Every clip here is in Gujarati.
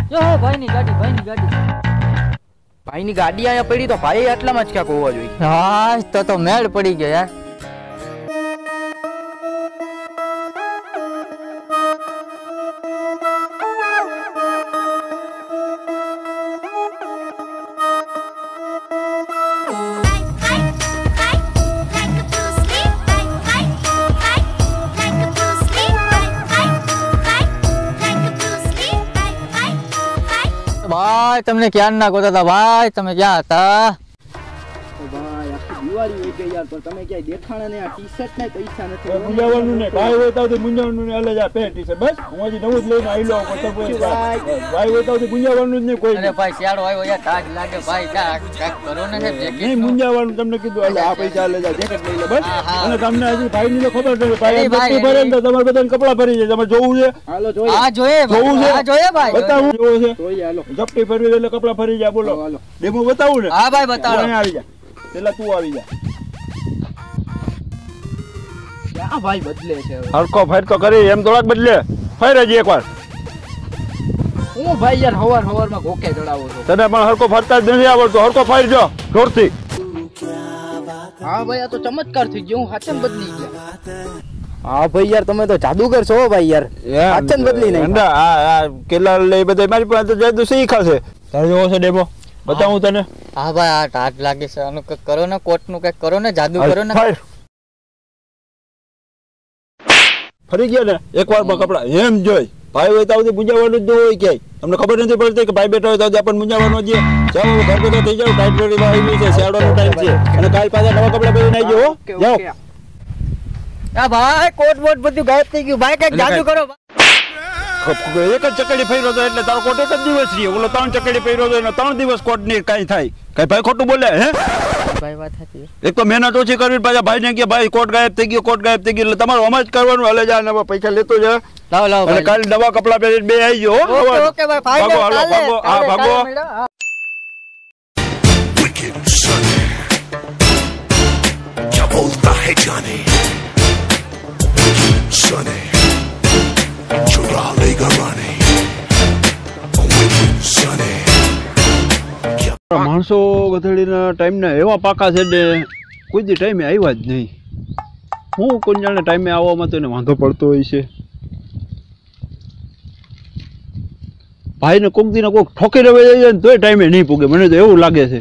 જો ભાઈની ગાડી ભાઈની ગાડી અહીંયા પડી તો ભાઈ આટલામાં જ ક્યાંક હોવા જોઈએ. હા તો મેળ પડી ગયો યાર. ભાઈ તમને ક્યાં ના ગોતા હતા ભાઈ, તમે ક્યાં હતા? ભાઈ આખી દિવાળી વહી ગઈ યાર, પણ તમે ક્યાંય દેખાણા ને આ ટી-શર્ટ ને પૈસા નથી. મુંજાવાનું ને કાઈ હોય તો મુંજાવાનું ને અલે જા પે ટી-શર્ટ બસ. હું હજી નવું જ લઈને આઈલો તો ભાઈ હોય તો મુંજાવાનું જ નહીં કોઈ. અરે ભાઈ શિયાળો આવ્યો યાર, તાજ લાગે ભાઈ. કાક કરો ને સાહેબ જેકેટ. નહીં મુંજાવાનું તમને કીધું અલે આ પૈસા લે જા જેકેટ લઈ લે બસ. અને તમને હજી ભાઈ ની ખબર છે ભાઈ બત્તી ભરે ને તમારે બધાને કપડા ભરી જાય. તમારે જોવું છે? હાલો જોઈએ. આ જોઈએ ભાઈ, આ જોઈએ ભાઈ. બતાવું જોવું છે? જોઈએ હાલો. જપ્તી ભરવી એટલે કપડા ભરી જાય. બોલો હાલો ડેમો બતાવું ને? હા ભાઈ બતાવો. અહીંયા આવી જા. પેલા તું આવી જા. ક્યાં ભાઈ બદલે છે હવે? હરકો ફેર તો કરી એમ થોડાક બદલે. ફેર હજી એકવાર. હું ભાઈ યાર હવારમાં ગોકે ચડાવો છો. તને પણ હરકો ફરતા જ નથી આવડતું. હરકો ફેર જો જોરથી. હા ભાઈ આ તો ચમત્કાર થઈ ગયો. હું હાચન બદલી ગયા. હા ભાઈ યાર તમે તો જાદુગર છો ભાઈ યાર. હાચન બદલી નહીં. આ કેલા લઈ બધા મારી પાસે તો જાદુ શીખા છે. તારે જોવો છે ડેમો? બતાવું તને? હા ભાઈ આ ટાટ લાગે છે. આનું કઈક કરો ને, કોટ નું કઈક કરો ને, જાદુ કરો ને. ફરી ગયા ને એકવાર માં કપડા એમ જોઈ. ભાઈ હોય તો મુંજાવાનું જ હોય ક્યાંય. તમને ખબર નથી પડતી કે ભાઈ બેઠો હોય તો આપણને મુંજાવાનો જ. જાઓ ઘર ભેગા થઈ જાવ. ટાઈટ રેડી આવી છે, શિયાળાનો ટાઈમ છે. અને કાલ પાછા નવા કપડા પહેરીને આવી જાઓ. જાઓ. આ ભાઈ કોટ બોટ બધું ગાયબ થઈ ગયું ભાઈ. કઈક જાદુ કરો. એક જ ચકડી ફેર્યો હતો એટલે તારો કોટ એક જ દિવસ રહી. ઓલો 3 ચકડી ફેર્યો હતો એને 3 દિવસ કોટ ની કઈ થાય? કઈ ભાઈ ખોટું બોલે હે? ભાઈ વાત હતી. એક તો મહેનત ઓછી કરવી, પાછા ભાઈ ને કે ભાઈ કોટ ગાયબ થઈ ગયો, કોટ ગાયબ થઈ ગયો. એટલે તમારું અમજ કરવાનું. હાલે જા નવા પૈસા લેતો જા. લાવો અને કાલે નવા કપડા પહેરીને બે આવી ગયો. ઓકે ભાઈ ફાઇનલ. ભાગો હા ભાગો. क्या बोलता है जाने सने चुरा लेगा रानी सने માણસો ગધેડીના ટાઈમના એવા પાકા છે ને કોઈ દી ટાઈમે આવ્યા જ નહીં. હું કોઈ જાણે ટાઈમે આવવામાં તો એને વાંધો પડતો હોય છે. ભાઈને કોક દીને કોક ઠોકીને વહી જાય ને તોય ટાઈમે નહીં પૂગે. મને તો એવું લાગે છે.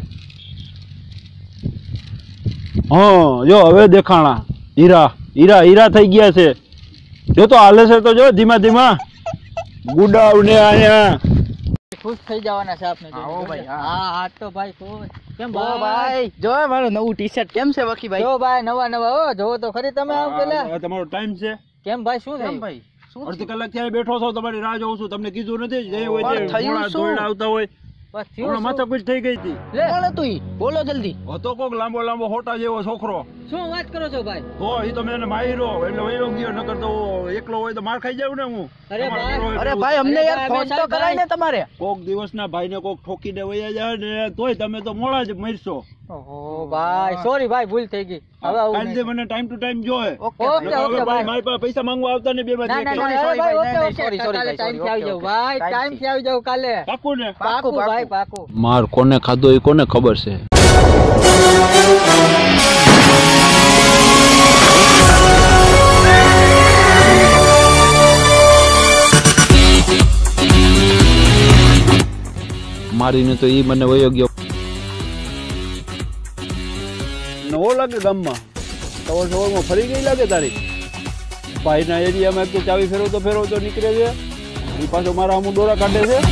હા જો હવે દેખાણા હીરા હીરા હીરા થઈ ગયા છે. જો તો હાલે છે તો જો ધીમા ધીમા ગુડાવ ને આયા ખુશ થઈ જવાના છે આપને. આવો ભાઈ. હા હા તો ભાઈ કેમ ભાઈ જો મારું નવું ટી-શર્ટ કેમ છે વકી ભાઈ? જો ભાઈ નવા હો જોવો તો ખરી તમે. આમ પેલા તમારો ટાઈમ છે. કેમ ભાઈ શું થયું ભાઈ? અડધી કલાક ત્યાં બેઠો છો, તમારી રાહ જોઉં છું. તમને કીધું નથી જે હોય પણ થયું શું? આવતા હોય બસ હમણાં માથાકૂટ થઈ ગઈ હતી. કોણ હતું ઈ? બોલો જલ્દી. હતો કોક લાંબો હોટા જેવો છોકરો. શું વાત કરો છો ભાઈ? તો ઈ તો મેં એને માર્યો એટલે વયો ગયો. નકર તો એકલો હોય તો માર ખાઈ જાવ ને હું. અરે ભાઈ અમને યાર ફોન તો કરાય ને તમારે. કોક દિવસના ભાઈને કોક ઠોકીને વયા જાય ને તોય તમે તો મોડા જ મરશો. ઓહો ભાઈ સોરી ભાઈ ભૂલ થઈ ગઈ. હવે આવું કાલથી મને ટાઈમ ટુ ટાઈમ જોએ. ઓકે ભાઈ મારી પાસે પૈસા માંગવા આવતા ને બે ના માંથી. સોરી ટાઈમ થી આવી જાવ ભાઈ. ટાઈમ થી આવી જાવ કાલે. પાકું ને? પાકું ભાઈ પાકું. માર કોને ખાધો એ કોને ખબર છે. મારીને તો ઈ મને વયો ગયો. નવો લાગે ગામમાં સવાર સવારમાં ફરી ગઈ લાગે તારી. ભાઈના એરિયામાં એક તો ચાવી ફેરવતો નીકળે છે. એ પાછો મારા અમુક દોરા કાઢે છે.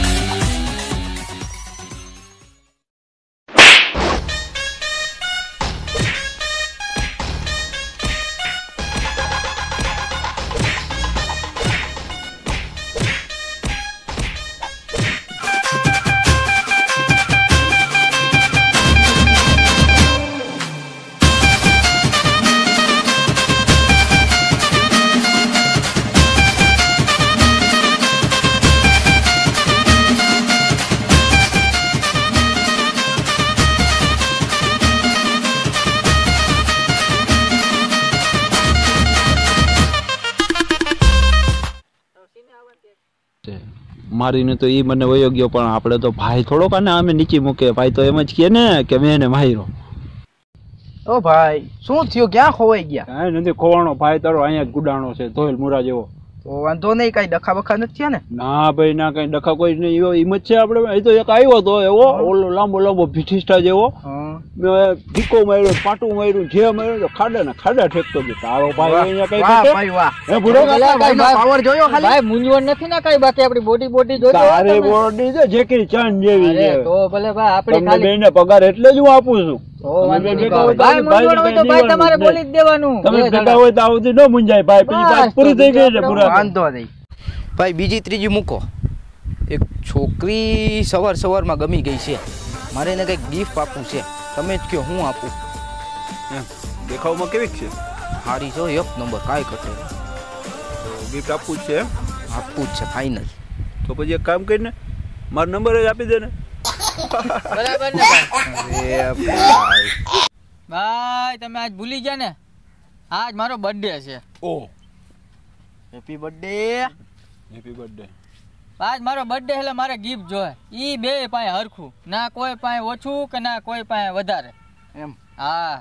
મારીને તો ઈ મને વયો ગયો, પણ આપણે તો ભાઈ થોડોક આને અમે નીચી મૂકે. ભાઈ તો એમ જ કહે ને કે મેં એને માર્યો. ઓ ભાઈ શું થયું, ક્યાં ખોવાઈ ગયા? કાંઈ નથી ખોવાનો, ભાઈ તારો અહીંયા જ ગુડાણો છે ધોયેલ મુરા જેવો. તો વાંધો નહીં, કઈ ડખા બખા નથી થયા ને? ના ભાઈ ના, કઈ ડખા કોઈ નહીં. એવો હિંમત છે આપણે. એ તો એક આવ્યો તો એવો ઓલો લાંબો લાંબો ભીઠિસ્ટા જેવો, મેં ઢીકો માર્યો, પાટું માર્યું, જે માર્યું તો ખાડા ને ખાડા ઠેકતો ગયો. તારો ભાઈ અહીંયા કઈ વાહ ભાઈ વાહ. હે બુડો પાવર જોયો ખાલી? ભાઈ મૂંઝવણ નથી ને કઈ, બાકી આપણી બોડી જોજો. તારે બોડી છે જેકરી ચાંદ જેવી છે. અરે તો ભલે ભાઈ આપણી તમને ખાલી બેને પગાર એટલે જ હું આપું છું. તો વાંધો નહીં ભાઈ. ભાઈ મૂંઝવણ હોય તો ભાઈ તમારે બોલી જ દેવાનું. તમે ભેગા હોય તો આવતી ન મૂંઝાય ભાઈ. પછી વાત પૂરી થઈ ગઈ છે પૂરા. વાંધો નહીં ભાઈ. બીજી ત્રીજી મૂકો. એક છોકરી સવારમાં ગમી ગઈ છે, મારે એને કંઈક ગિફ્ટ આપવું છે. તમે જ કહો હું આપું. દેખાવમાં કેવી છે? હારી છો, એક નંબર, કાંઈ ઘટે નહીં. ગિફ્ટ આપવું જ છે? આપવું જ છે ફાઇનલ. તો પછી એક કામ કરીને મારો નંબર જ આપી દે ને. બરાબર ને ભાઈ? અરે ભાઈ ભાઈ તમે આજ ભૂલી ગયા ને, આજ મારો બર્થડે છે. Oh, happy birthday. Happy birthday. આજ મારો બર્થડે એટલે મારે ગિફ્ટ જોઈએ. ઈ બે પાસે હરખું, ના કોઈ પાસે ઓછું કે ના કોઈ પાસે વધારે. એમ? હા.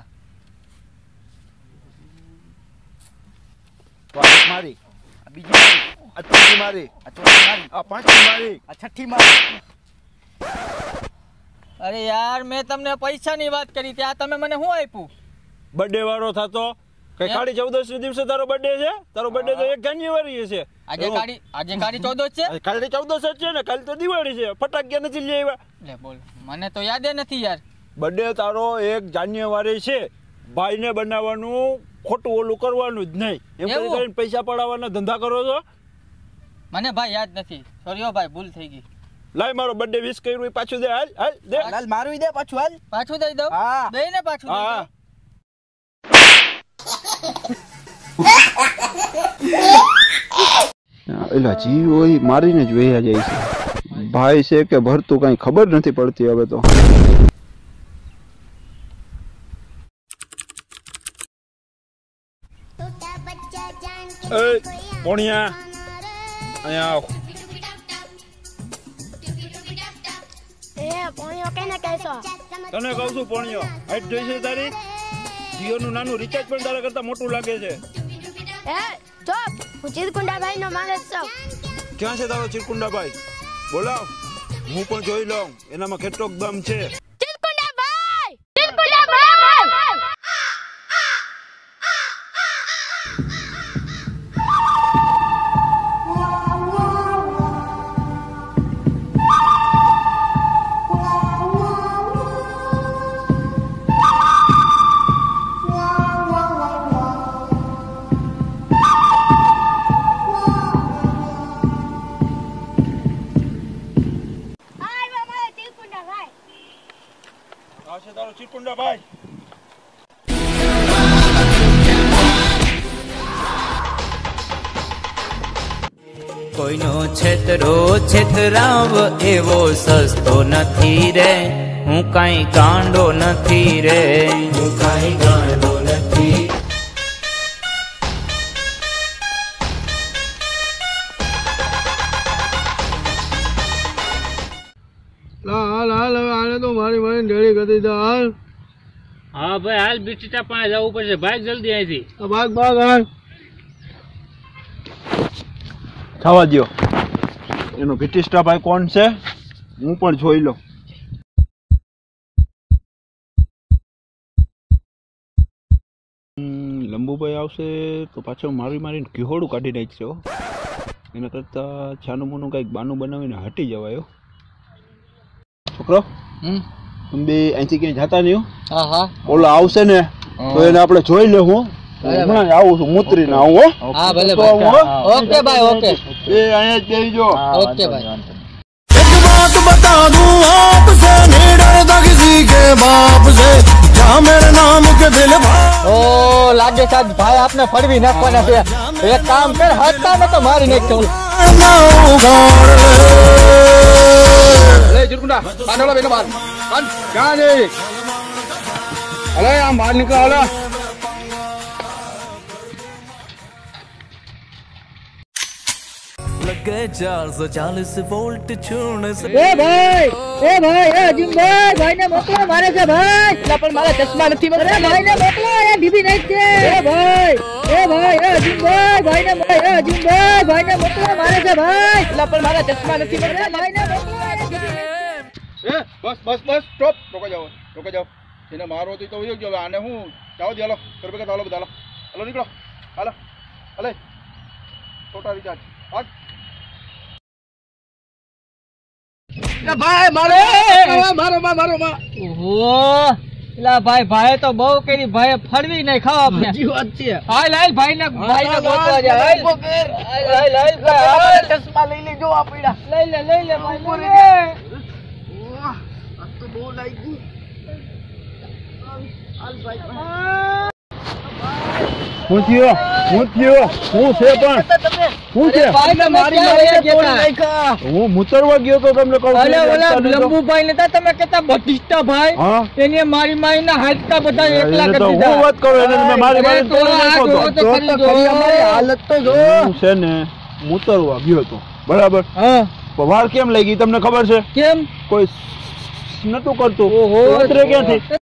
મારી આ બીજી મારી, આ ત્રીજી મારી, આ ચોથી મારી, આ પાંચમી મારી, આ છઠ્ઠી મારી. અરે યાર મેં તમને પૈસાની વાત કરી, ત્યાં તમે મને શું આપ્યું? બર્થડે વાળો થતો કઈ કાળી 14 ના દિવસે તારો બર્થડે છે? તારો બર્થડે તો 1 જાન્યુઆરી છે. આજે કાળી 14 છે. કાલે 14 જ છે ને, કાલે તો દિવાળી છે. ફટાકિયા નથી લઈ આવ્યા. લે બોલ, મને તો યાદ નથી યાર. બર્થડે તારો 1 જાન્યુઆરી છે. ભાઈને બનાવવાનું, ખોટું ઓલું કરવાનું જ નહીં. એમ કરીને પૈસા પડાવવાના ધંધા કરો છો. મને ભાઈ યાદ નથી, સોરી ભાઈ, ભૂલ થઈ ગઈ. લાય મારો બર્થડે વિશ કર્યું પાછું દે. હાલ હાલ દે. લાલ મારું દે પાછું. હાલ પાછું દઈ દઉં? હા દઈ ને પાછું દઈ હા. દઉં. એલા જીવ હોય મારીને જ વહ્યા જાય છે. ભાઈ છે કે ભરતું કઈ ખબર નથી પડતી હવે તો. એ પોણિયા અહીંયા આવ. તને કહું છું પોણિયો, હાઈટ જોઈ છે તારી? જીઓ નું નાનું રિચાર્જ પણ તારા કરતા મોટું લાગે છે. હું ચિરકુંડા નો માણસ છું. ક્યાં છે તારો ચિરકુંડા ભાઈ? બોલાવ, હું પણ જોઈ લઉં એનામાં કેટલોક દમ છે. તારો ચિરકુંડા ભાઈ કોઈનો છેતરો છેતરાવ એવો સસ્તો નથી રે. હું કાંઈ ગાંડો નથી રે. હું કાંઈ ગાંડો નથી. હાલ હવે આને તો મારી ડેડી કરી દે. હાલ. હા ભાઈ હાલ, બીટીટા પાસે જવું પડશે. ભાગ જલ્દી અહીંથી. ભાગ હાલ. થવા દો. એનો ભીટિસ્ટા ભાઈ કોણ છે હું પણ જોઈ લઉં. લંબુભાઈ આવશે તો પાછો મારીને ઘીહોડું કાઢી નાખશે. એના કરતા છાનું મોનું કઈક બાનું બનાવીને હટી જવાય. છોકરો બે અહીંથી ક્યાંય જતા નહીં. હા ઓલો આવશે ને તો એને આપણે જોઈ લે. હું હમણાં આવું છું, મૂતરીને આવું. હા ભલે ભાઈ. ઓકે ભાઈ, ઓકે. એ અહીંયા જ બેસજો. ઓકે ભાઈ. बात बता दूं आपसे, नहीं डरता किसी के बाप से, क्या मेरे नाम के दिल ઓ લાગે સાહેબ ભાઈ આપને ફડવી નાખવાના છે. એક કામ કર, હટતા ને તો મારી નાખતો. લે ચિરકુંડા, કાઢો બેનો બહાર. કાઢ. ક્યાં છે? અલે આમ બહાર નીકળો. અલે के 440 वोल्ट छूने से એ ભાઈ એ અજીમભાઈ ભાઈને મોકલો મારે છે ભાઈ એટલે પણ મારા ચશ્મા નથી અરે ભાઈને મોકલો એ ડીબી નહીં છે એ અજીમભાઈ ભાઈને મોકલો મારે છે ભાઈ એટલે પણ મારા ચશ્મા નથી અરે ભાઈને મોકલો એ ડીબી નહીં એ બસ સ્ટોપ રોકો જાઓ એને મારો તો વયો ગયો હવે આને હું જાઓ દે હાલો કરબે હાલો બધા હાલો નીકળો હાલો હાલે ટોટા રિચાર્જ હાલ ભાઈ મારો ઓહો એલા ભાઈ તો બહુ કરી ભાઈ ફળવી નહીં ખાવ આપણે સાચી વાત છે હાલ ભાઈને ગોતવા જા હાલ ભાઈ ચશ્મા લઈ લેજો આ પીડા લઈ લે ભાઈ આ તો બહુ લાગી હાલ ભાઈ હું થયો હું છે પણ હું છે ભાઈ મારી ગયા હું મુતરવા ગયો તો તમને કહું અલે ઓલા લંબુભાઈ નતા તમે કેતા બટિસ્ટા ભાઈ એને મારી મારીના હાડકા બધા એકલા કરી દીધા હું વાત કરું એને મેં મારી તોડી નાખ્યો તો ખરી અમારી હાલત તો જો હું છે ને મુતરવા ગયો તો બરાબર હા વાર કેમ લાગી તમને ખબર છે કેમ કોઈ નતું કરતું ઓહો ઉતરે ક્યાંથી